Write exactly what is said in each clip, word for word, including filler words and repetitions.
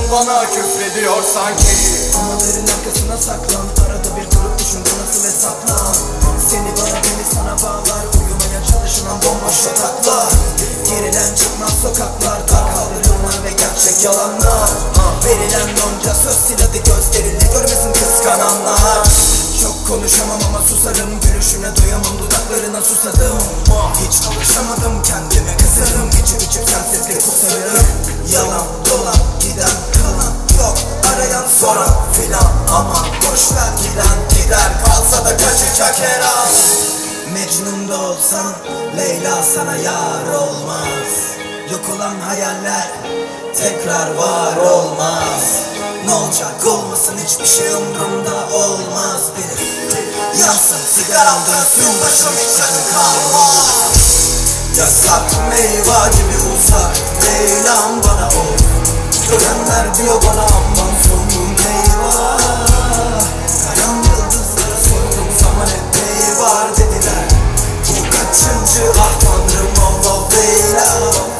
bana küfrediyor sanki. Amaların arkasına saklan, arada bir durup düşün bu nasıl hesaplan. Seni bana beni sana bağlar, uyumaya çalışılan bomboş yataklar. Gerilen çıkmaz sokaklar, dar kaldırımlar ve gerçek yalanlar. Verilen yonca söz silahı gözleriyle görmesin kıskananlar. Çok konuşamam ama susarım, gülüşüne doyamam, dudaklarına susadım. Hiç alışamadım kendime, kızarım, içip içip sensizlik kusarım. Yalan dolan giden kalan yok, arayan soran filan. Ama boşver giden gider, kalsa da kaçacak her an. Mecnun da olsan Leyla sana yar olmaz. Yok olan hayaller tekrar var olmaz. Ne olacak olmasın, hiçbir şey umurumda olmaz benim. Yansın sigaram dönsün, başım hiç acı kalmaz. Yasak meyva gibi uzak Leyla'm bana ol. Görenler diyor bana aman sonum eyvah. Kayan yıldızlara sordum zaman hep ney var dediler. Bu kaçıncı ah tanrım oh oh Leyla.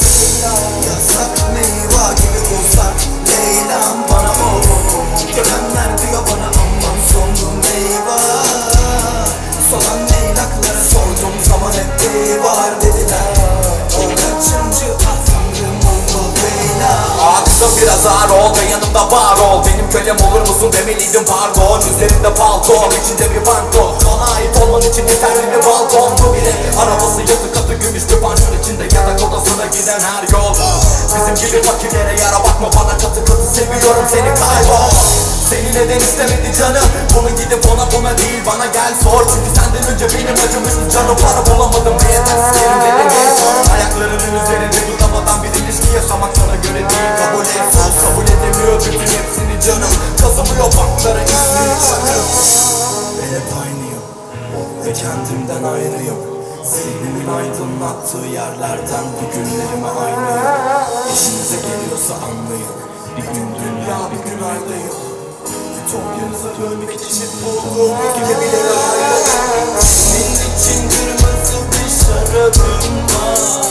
Yasak meyva gibi uzak Leyla'm bana ol. Görenler diyor bana aman sonum eyvah. Solan leylaklara sordum zaman hep ney var dediler. O kaçıncı ah tanrım oh oh Leyla. Aklım biraz ağır ol ve yanımda var ol. Benim kölem olur musun demeliydim pardon. Üzerimde palton, içinde bir banko. Bana ait olman için yeterli bir balkon. Bu bile arabası yazı katı gümüş bir panjur içinde yatak odasına giden her yol. Bizim gibi fakirlere yara bakma, bana katı katı seviyorum seni kaybol. Seni neden istemedi canım? Bunu gidip ona buna değil bana gel sor. Çünkü senden önce benim acımıştı canım. Para bulamadım ve yetersizlerim denemeyi sor. Ayaklarının üzerinde duramadan bir ilişki yaşamak sana göre değil. Kabul et sus, kabul edemiyor bütün hepsini canım. Kazımıyor baklara ismini çakıp. Ben hep aynıyım ve kendimden ayrıyım. Zihnimin aydınlattığı yerlerden bugünlerime aynıyım. İşinize geliyorsa anlayın, bir gün dünya bir gün aydayım. Ütopyanıza dönmek için bulduğum gibi bile ayrıyım. Senin için kırmızı bir şarabım var.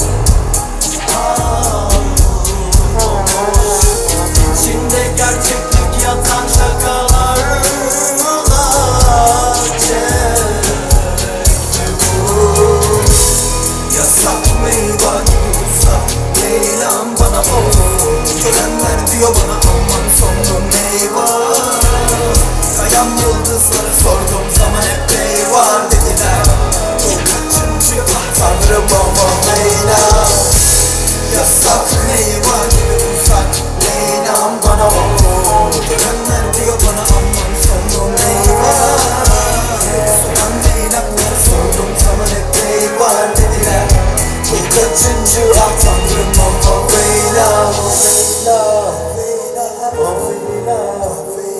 İçinde gerçeklik yatan şakalar. Yasak meyva gibi uzak Leyla'm bana ol. Görenler diyor bana aman sonum eyvah. Kayan yıldızlara sordum zaman hep ney var dediler. Bu kaçıncı ah tanrım aman Leyla. Yasak meyva gibi uzak Leyla'm bana ol. Görenler diyor bana aman sonum eyvah. Solan leylaklara sordum zaman hep ney var dediler. Bu kaçıncı ah tanrım oh oh Leyla. Leyla, oh Leyla.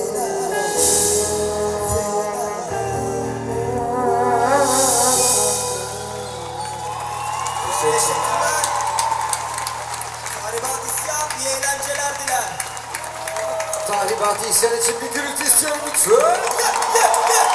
Teşekkürler. Tahribat isyan, iyi eğlenceler diler. Tahribat isyan için bir gürültü istiyorum lütfen. Gel, gel, gel.